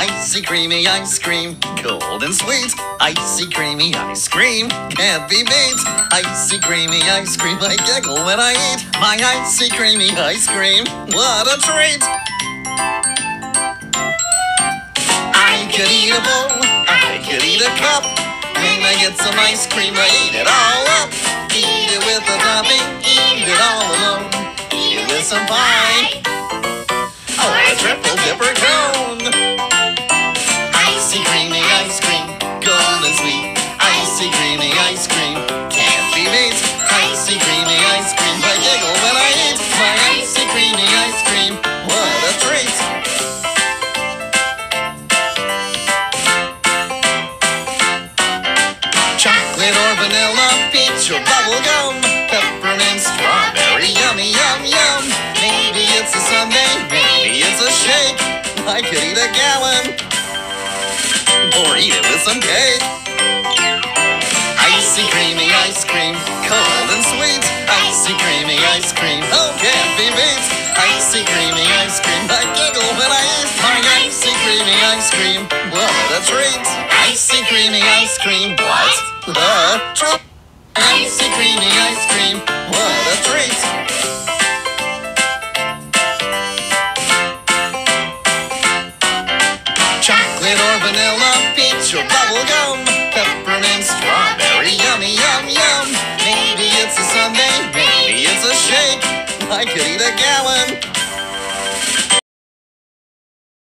Icy creamy ice cream, cold and sweet. Icy creamy ice cream, can't be beat. Icy creamy ice cream, I giggle when I eat my icy creamy ice cream. What a treat! I could eat a bowl, I could eat a cup. When I get some ice cream, I eat it all up. Eat it with a topping, eat it all alone. Eat it with some pie, or a triple dipper cone. Icy creamy ice cream, cold and sweet. Icy creamy ice cream, can't be beat. Icy creamy ice cream, I giggle when I eat my icy creamy ice cream. What a treat! Chocolate or vanilla, peach or bubble gum, peppermint, strawberry, yummy, yum, yum. Maybe it's a sundae, maybe it's a shake. I could eat a gallon, or eat it with some cake. Icy creamy ice cream, cold and sweet. Icy creamy ice cream, oh, can't be beat. Icy creamy ice cream, I giggle when I eat my icy creamy ice cream. What a treat! Icy creamy ice cream, what a treat! Icy creamy ice cream, what a treat! Chocolate or vanilla, peach or bubble gum,